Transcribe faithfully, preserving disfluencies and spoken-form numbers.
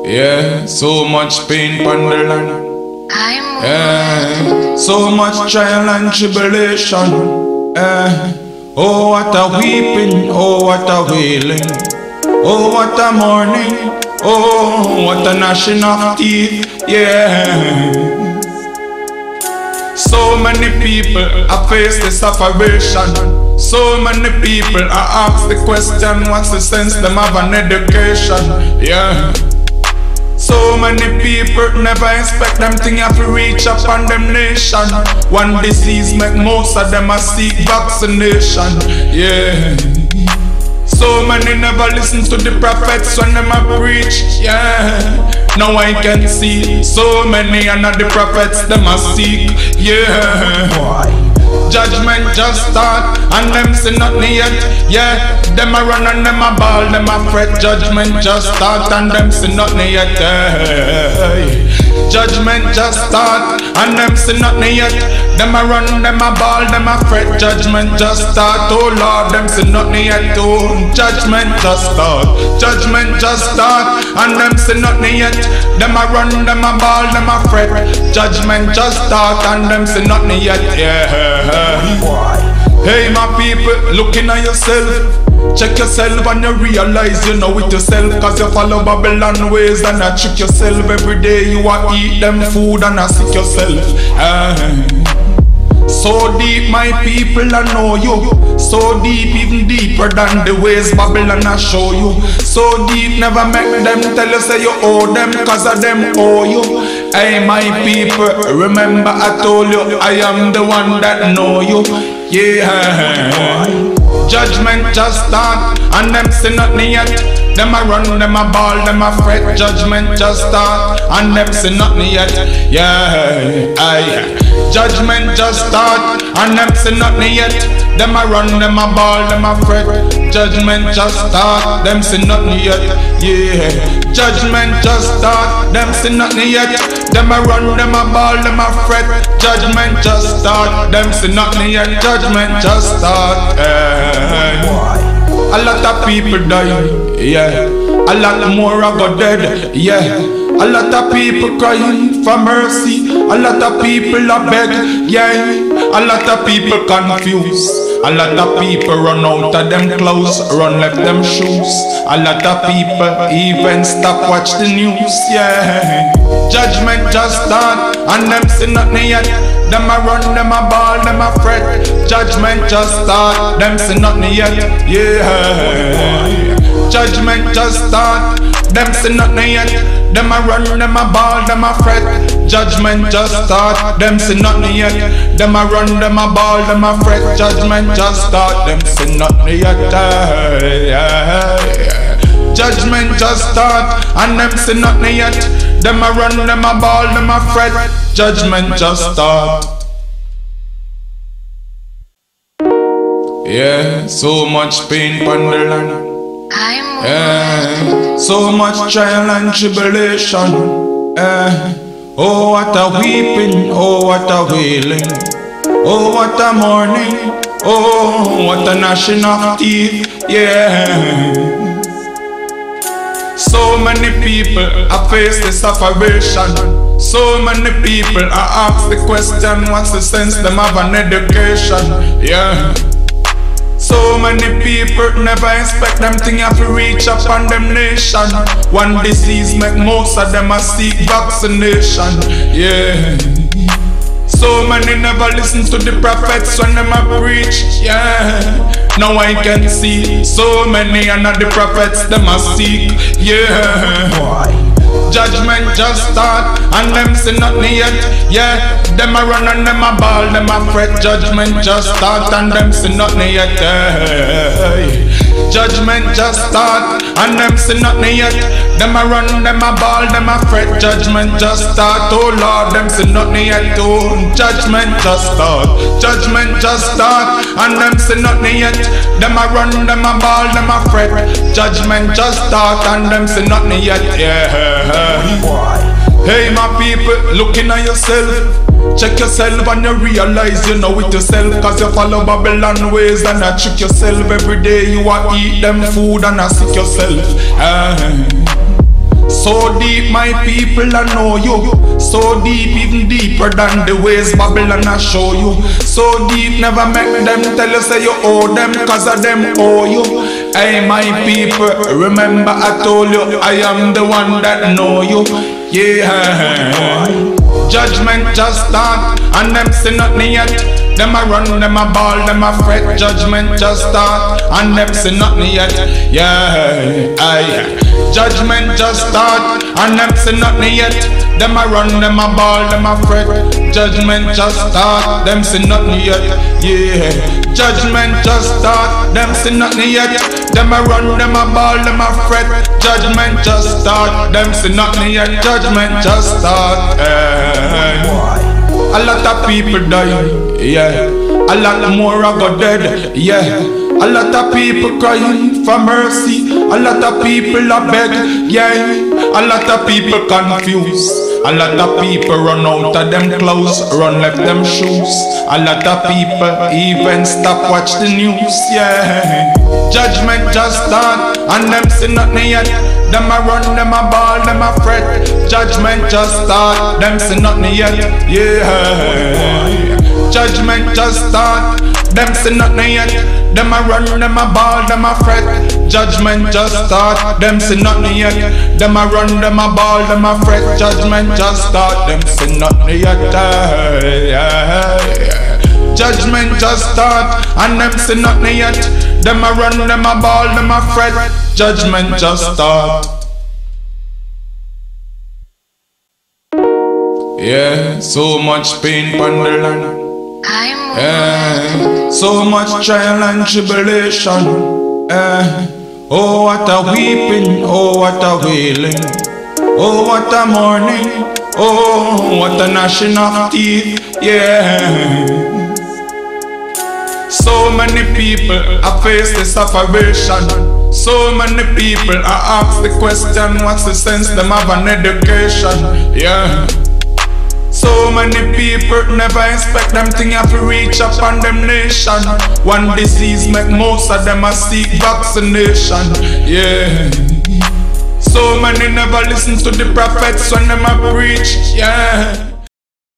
Yeah, so much pain upon the land. Yeah, so much trial and tribulation. Yeah. Oh, what a weeping, oh, what a wailing. Oh, what a mourning, oh, what a gnashing of teeth. Yeah. So many people are face the separation. So many people are asked the question, what's the sense them have an education? Yeah. So many people never expect them thing have to reach up on them nation. One disease make most of them a seek vaccination. Yeah. So many never listen to the prophets when them a preach. Yeah. Now I can see so many and not the prophets them a seek. Yeah. Judgment just start and them see nothing yet. Yeah, them a run and them a ball, them a fret. Judgment just start and them see nothing yet. Hey. Judgment just start and them see nothing yet. Them a run, them a ball, them a fret. Judgment just start, oh Lord, them see nothing yet. Oh, judgment just start, judgment just start and them see nothing yet. Them a run, them a ball, them a fret. Judgment just start and them see nothing yet. Yeah. Hey my people, looking at yourself. Check yourself and you realize you know it yourself. Cause you follow Babylon ways and I trick yourself. Every day you a eat them food and I sick yourself. uh, So deep my people I know you. So deep, even deeper than the ways Babylon I show you. So deep, never make them tell you say you owe them. Cause of them owe you. Hey my people, remember I told you I am the one that know you. Yeah. Judgment just start and them see nothing yet. Them a run, them a ball, them a fret. Judgment just start and them see nothing yet. Yeah, aye. Judgment just start and them see nothing yet. Them a run, them a ball, them a fret. Judgment just start, them see nothing yet. Yeah. Judgment just start, them see nothing yet. Them a run, them a ball, them a fret. Judgment just start, them see nothing yet. Judgment just start. Yeah. A lot of people die, yeah. A lot more are go dead, yeah. A lot of people crying for mercy. A lot of people are beg, yeah. A lot of people confused. A lot of people run out of them clothes, run left them shoes. A lot of people even stop watch the news, yeah. Judgment just start and them see nothing yet. Them a run, them a ball, them a fret. Judgment just start, them see nothing yet, yeah. Judgment just start, them see nothing yet. Them a run, them a ball, them a fret. Judgment just start, them see nothing yet. Them a run, them a ball, them a fret. Judgment just start, them see nothing yet. Yeah. Judgment just start and them see nothing yet. Them a run, them a ball, them a fret. Judgment just start. Yeah, so much pain upon the land. Yeah, so much trial and tribulation. Yeah. Oh, what a weeping, oh, what a wailing. Oh, what a mourning, oh, what a gnashing of teeth. Yeah. So many people are face the separation. So many people are asked the question, what's the sense them have an education? Yeah. So many people never expect them thing have to reach up on them nation. One disease make most of them a seek vaccination. Yeah. So many never listen to the prophets when them a preach. Yeah. Now I can see so many and not the prophets them a seek. Yeah. Judgment just start and them see nothing yet. Yeah, them a run and them a ball, them a fret. Judgment just start and them see nothing yet. Hey. Judgment just start and them see nothing yet. Them a run, them a ball, them a fret. Judgment just start, oh Lord, them see nothing yet. Oh, judgment just start, judgment just start and them see nothing yet. Them a run, them a ball, them a fret. Judgment just start and them see nothing yet. Yeah. Hey my people, looking at yourself. Check yourself and you realize you know it yourself. Cause you follow Babylon ways and I trick yourself. Every day you a eat them food and I sick yourself. uh. So So deep, my people, I know you. So deep, even deeper than the ways Babylon I show you. So deep, never make them tell you say you owe them, cause of them owe you. Hey my people, remember I told you I am the one that know you. Yeah. Judgment just start, and them see nothing yet. Them a run, them a ball, them a fret. Judgment just start, and them see nothing yet. Yeah, aye. Judgment just start, and them see nothing yet. Them a run, them a ball, them a fret. Judgment just start, them see nothing yet. Yeah. Judgment just start, them see nothing yet. Them a run, them a ball, them a fret. Judgment just start, them see nothing yet. Judgment just start. Yeah. A lot of people die, yeah. A lot more are go dead, yeah. A lot of people crying for mercy. A lot of people are beg, yeah. A lot of people confused. A lot of people run out of them clothes, run left them shoes. A lot of people even stop watch the news, yeah. Judgment just start, and them see nothing yet. Them a run, them a ball, them a fret. Judgment just start, them see nothing yet, yeah. Judgment just start, them see nothing yet. Them a run, them a ball, them a fret. Judgment just start, them see nothing yet. Them a run, them a ball, them a fret. Judgment just start, them see nothing yet. Yeah. Judgment just start, and them see nothing yet. Them a run, them a ball, them a fret. Judgment just start. Yeah, so much pain upon the land. Yeah, so much trial and tribulation. Yeah. Oh, what a weeping, oh, what a wailing. Oh, what a mourning, oh, what a gnashing of teeth. Yeah. So many people are face the separation. So many people are ask the question, what's the sense them have an education? Yeah. So many people never expect them thing have to reach up on them nation. One disease make most of them a seek vaccination. Yeah. So many never listen to the prophets when them a preach. Yeah.